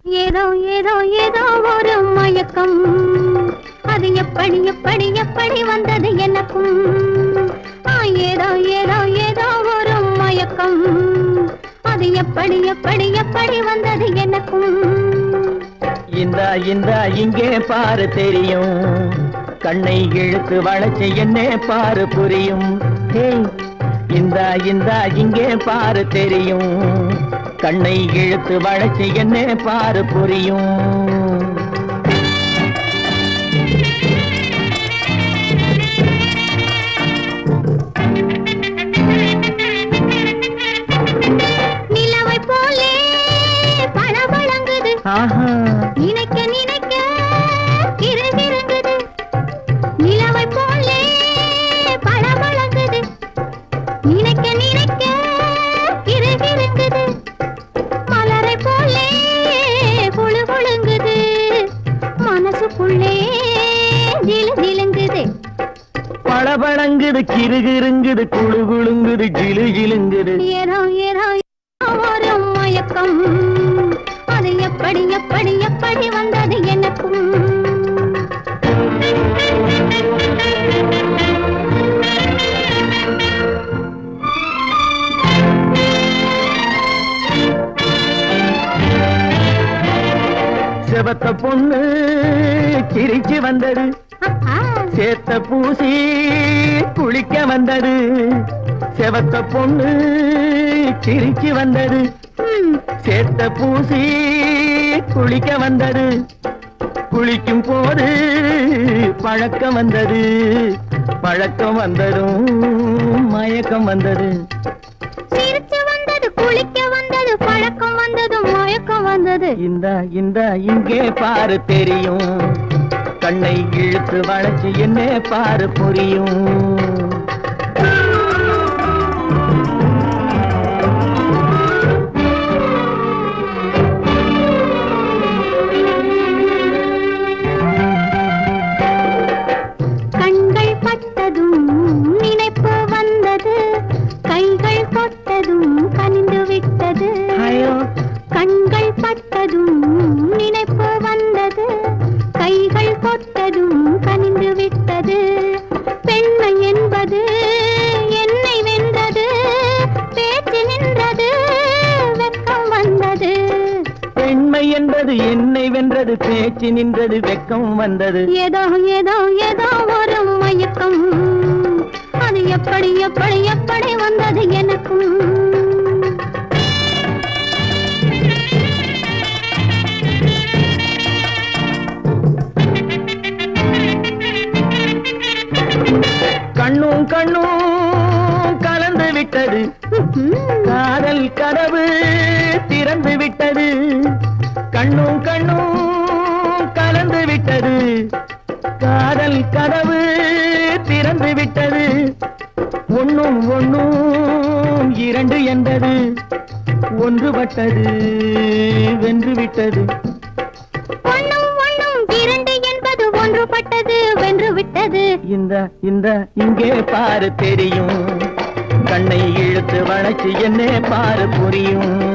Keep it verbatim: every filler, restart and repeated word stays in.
ஏதோ ஏதோ ஏதோ ஒரு மயக்கம், அது எப்படி எப்படி எப்படி வந்தது எனக்கும். ஏதோ ஏதோ ஏதோ ஒரு மயக்கம், அது எப்படி எப்படி எப்படி வந்தது எனக்கும். இந்த இந்த இங்கே பாரு தெரியும், கண்ணை இழுத்து வளைச்சு என்ன பாரு புரியும். இந்த இந்த இங்கே பாரு தெரியும், கண்ணை இழுத்து வளைச்சு என்ன பாரு புரியும். நிலவை போலே பளபளங்குது, நினைக்க நினைக்க கிறுகிறுங்குது. நிலவை போலே பளபளங்குது, நினைக்க நினைக்க கிறுகிறுங்குது. மலரை போலே குழு குழுங்குது, மனசுக்குள்ளே ஜிலு ஜிலுங்குது. பளபளங்குது கிறுகிறுங்குது குழு குழுங்குது ஜிலு ஜிலுங்குது. ஏதோ ஏதோ ஒரு மயக்கம், அது எப்படி எப்படி எப்படி வந்தது எனக்கும். செவத்த பொண்ணு சிரிச்சு வந்தது, சேத்த பூசி குளிக்க வந்தது. செவத்த பொண்ணு சிரிச்சு வந்தது, சேத்த பூசி குளிக்க வந்தது. குளிக்கும் போது பழக்கம் வந்தது, பழக்கம் வந்ததும் மயக்கம் வந்தது. சிரிச்சு வந்தது, குளிக்க வந்தது, பழக்கம் வந்தது, மயக்கம் வந்தது. இந்த இந்த இங்கே பாரு தெரியும், கண்ணை இழுத்து வளைச்சு என்ன பாரு புரியும். கண்கள் பட்டதும் நினைப்பு வந்தது, கைகள் தொட்டதும் கனிந்து விட்டது. கண்கள் பட்டதும் நினைப்பு வந்தது, கைகள் தொட்டதும் கனிந்து விட்டது. பெண்மை என்பது என்னை வென்றது, பேச்சு நின்றது, வெட்கம் வந்தது. பெண்மை என்பது என்னை வென்றது, பேச்சு நின்றது, வெட்கம் வந்தது. ஏதோ ஏதோ ஏதோ ஒரு மயக்கம், அது எப்படி எப்படி எப்படி வந்தது எனக்கும். கண்ணும் கண்ணும் கலந்து விட்டது, காதல் கதவு திறந்து விட்டது. கண்ணும் கண்ணும் கலந்து விட்டது, காதல் கதவு திறந்து விட்டது. ஒன்னும் ஒன்னும் இரண்டு என்பது, ஒன்றுபட்டது வென்று விட்டது. ஒன்னும் ஒன்னும் இரண்டு என்பது ஒன்றுபட்டது வென்று விட்டது. இந்த இந்த இங்கே பாரு தெரியும், கண்ணை இழுத்து வளைச்சு என்ன பாரு புரியும்.